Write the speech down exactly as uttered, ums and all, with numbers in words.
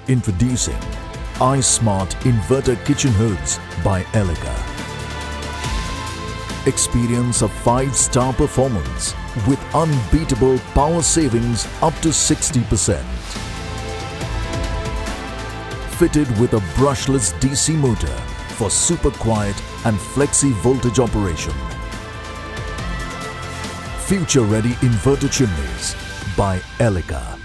Introducing ismart Inverter Kitchen Hoods by Elica. Experience a five star performance with unbeatable power savings up to sixty percent. Fitted with a brushless D C motor for super quiet and flexi voltage operation. Future ready inverter chimneys by Elica.